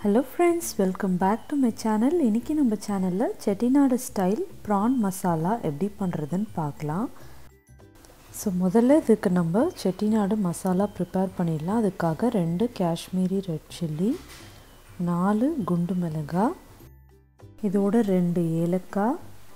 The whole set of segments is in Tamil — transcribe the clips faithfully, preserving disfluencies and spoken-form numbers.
Hello friends, welcome back to my channel. இன்னைக்கு நம்ம சேனல்ல செட்டிநாடு ஸ்டைல் prawn மசாலா எப்படி பண்றதுன்னு பார்க்கலாம். சோ முதல்ல இதுக்கு நம்ம செட்டிநாடு மசாலா prepare பண்ணிடலாம். அதுக்காக ரெண்டு காஷ்மீரி ரெட் சில்லி, நாலு குண்டு மிளகாய், இதோட ரெண்டு ஏலக்காய்,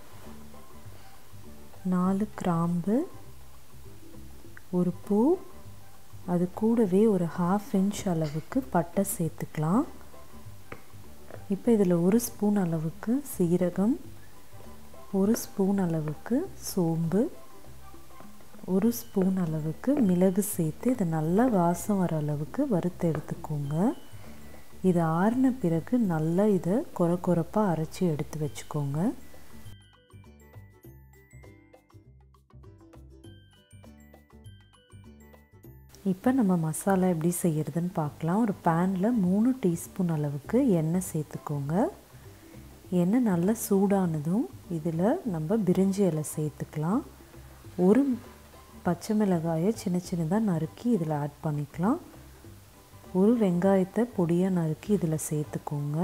நாலு கிராம்பு, ஒரு பூ, அது கூடவே ஒரு half inch அளவுக்கு பட்டை சேர்த்துக்கலாம். இப்போ இதில் ஒரு ஸ்பூன் அளவுக்கு சீரகம், ஒரு ஸ்பூன் அளவுக்கு சோம்பு, ஒரு ஸ்பூன் அளவுக்கு மிளகு சேர்த்து இதை நல்லா வாசம் வர அளவுக்கு வறுத்து எடுத்துக்கோங்க. இது ஆறின பிறகு நல்லா இதை கொர கொரப்பாக அரைச்சி எடுத்து வச்சுக்கோங்க. இப்போ நம்ம மசாலா எப்படி செய்யறதுன்னு பார்க்கலாம். ஒரு பேனில் மூணு டீஸ்பூன் அளவுக்கு எண்ணெய் சேர்த்துக்கோங்க. எண்ணெய் நல்லா சூடானதும் இதில் நம்ம பிரிஞ்சி இலை சேர்த்துக்கலாம். ஒரு பச்சை மிளகாயை சின்ன சின்னதாக நறுக்கி இதில் ஆட் பண்ணிக்கலாம். ஒரு வெங்காயத்தை பொடியாக நறுக்கி இதில் சேர்த்துக்கோங்க.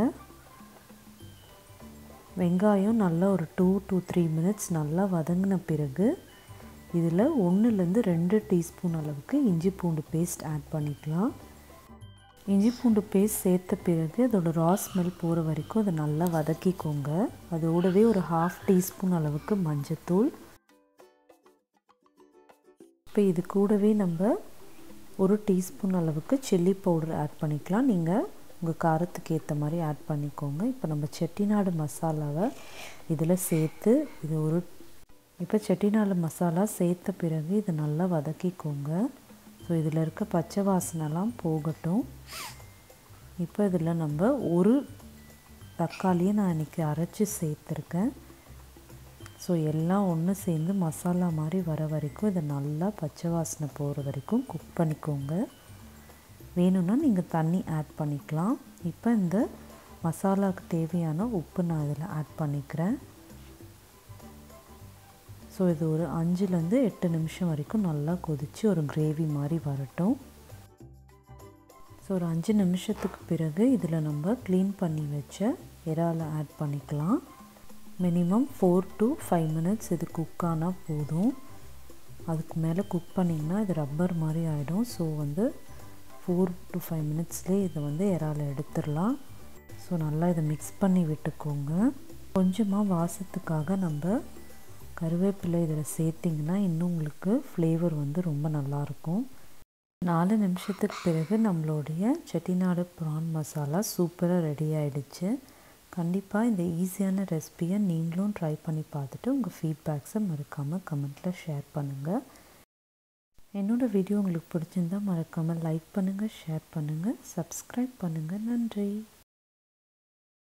வெங்காயம் நல்லா ஒரு டூ டு த்ரீ மினிட்ஸ் நல்லா வதங்கின பிறகு இதில் ஒன்றுலேருந்து ரெண்டு டீஸ்பூன் அளவுக்கு இஞ்சி பூண்டு பேஸ்ட் ஆட் பண்ணிக்கலாம். இஞ்சி பூண்டு பேஸ்ட் சேர்த்த பிறகு அதோட ரா ஸ்மெல் போகிற வரைக்கும் அதை நல்லா வதக்கிக்கோங்க. அதோடவே ஒரு ஹாஃப் டீஸ்பூன் அளவுக்கு மஞ்சத்தூள். இப்போ இது கூடவே நம்ம ஒரு டீஸ்பூன் அளவுக்கு சில்லி பவுடர் ஆட் பண்ணிக்கலாம். நீங்கள் உங்கள் காரத்துக்கு ஏற்ற மாதிரி ஆட் பண்ணிக்கோங்க. இப்போ நம்ம செட்டிநாடு மசாலாவை இதில் சேர்த்து இது ஒரு இப்போ செட்டிநாடு மசாலா சேர்த்த பிறகு இதை நல்லா வதக்கிக்கோங்க. ஸோ இதில் இருக்க பச்சை வாசனைலாம் போகட்டும். இப்போ இதில் நம்ம ஒரு தக்காளியை நான் இன்றைக்கி அரைச்சி சேர்த்துருக்கேன். ஸோ எல்லாம் ஒன்று சேர்ந்து மசாலா மாதிரி வர வரைக்கும் இதை நல்லா பச்சை வாசனை போகிற வரைக்கும் குக் பண்ணிக்கோங்க. வேணும்னா நீங்கள் தண்ணி ஆட் பண்ணிக்கலாம். இப்போ இந்த மசாலாவுக்கு தேவையான உப்பு நான் இதில் ஆட் பண்ணிக்கிறேன். ஸோ இது ஒரு அஞ்சுலேருந்து எட்டு நிமிஷம் வரைக்கும் நல்லா கொதித்து ஒரு கிரேவி மாதிரி வரட்டும். ஸோ ஒரு அஞ்சு நிமிஷத்துக்கு பிறகு இதில் நம்ம க்ளீன் பண்ணி வச்ச இறாலை ஆட் பண்ணிக்கலாம். Minimum four to five minutes இது குக் ஆனால் போதும். அதுக்கு மேலே குக் பண்ணிங்கன்னா இது ரப்பர் மாதிரி ஆகிடும். ஸோ வந்து ஃபோர் டு ஃபைவ் மினிட்ஸ்லேயே இதை வந்து இறாலை எடுத்துடலாம். ஸோ நல்லா இதை மிக்ஸ் பண்ணி விட்டுக்கோங்க. கொஞ்சமாக வாசத்துக்காக நம்ம கருவேப்பிலை இதில் சேர்த்திங்கன்னா இன்னும் உங்களுக்கு ஃப்ளேவர் வந்து ரொம்ப நல்லாயிருக்கும். நாலு நிமிஷத்துக்கு பிறகு நம்மளுடைய செட்டிநாடு ப்ரான் மசாலா சூப்பராக ரெடி ஆகிடுச்சு. கண்டிப்பாக இந்த ஈஸியான ரெசிபியை நீங்களும் ட்ரை பண்ணி பார்த்துட்டு உங்கள் ஃபீட்பேக்ஸை மறக்காமல் கமெண்ட்டில் ஷேர் பண்ணுங்கள். என்னோடய வீடியோ உங்களுக்கு பிடிச்சிருந்தால் மறக்காமல் லைக் பண்ணுங்கள், ஷேர் பண்ணுங்கள், சப்ஸ்கிரைப் பண்ணுங்கள். நன்றி.